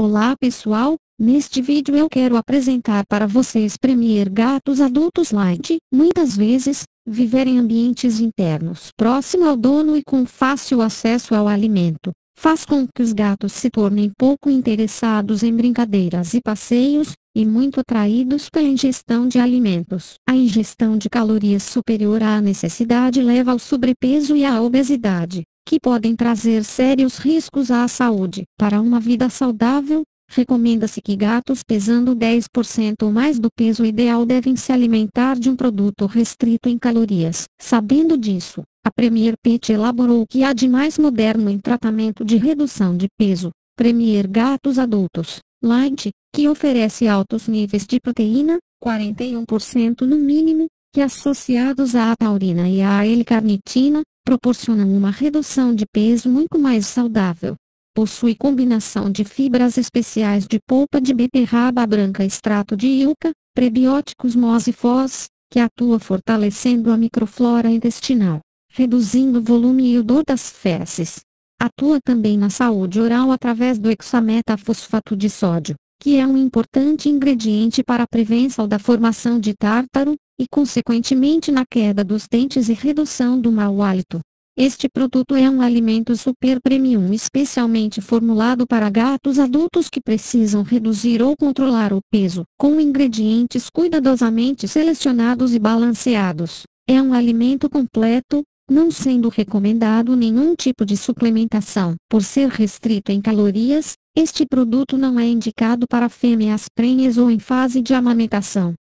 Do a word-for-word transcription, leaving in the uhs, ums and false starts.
Olá pessoal, neste vídeo eu quero apresentar para vocês Premier Gatos Adultos Light. Muitas vezes, viver em ambientes internos próximo ao dono e com fácil acesso ao alimento, faz com que os gatos se tornem pouco interessados em brincadeiras e passeios, e muito atraídos pela ingestão de alimentos. A ingestão de calorias superior à necessidade leva ao sobrepeso e à obesidade, que podem trazer sérios riscos à saúde. Para uma vida saudável, recomenda-se que gatos pesando dez por cento ou mais do peso ideal devem se alimentar de um produto restrito em calorias. Sabendo disso, a Premier Pet elaborou o que há de mais moderno em tratamento de redução de peso, Premier Gatos Adultos Light, que oferece altos níveis de proteína, quarenta e um por cento no mínimo, que associados à taurina e à L-carnitina, proporcionam uma redução de peso muito mais saudável. Possui combinação de fibras especiais de polpa de beterraba branca, extrato de yucca, prebióticos Mos e Fos, que atua fortalecendo a microflora intestinal, reduzindo o volume e odor das fezes. Atua também na saúde oral através do hexametafosfato de sódio, que é um importante ingrediente para a prevenção da formação de tártaro, e consequentemente na queda dos dentes e redução do mau hálito. Este produto é um alimento super premium especialmente formulado para gatos adultos que precisam reduzir ou controlar o peso, com ingredientes cuidadosamente selecionados e balanceados. É um alimento completo, não sendo recomendado nenhum tipo de suplementação. Por ser restrito em calorias, este produto não é indicado para fêmeas prenhes ou em fase de amamentação.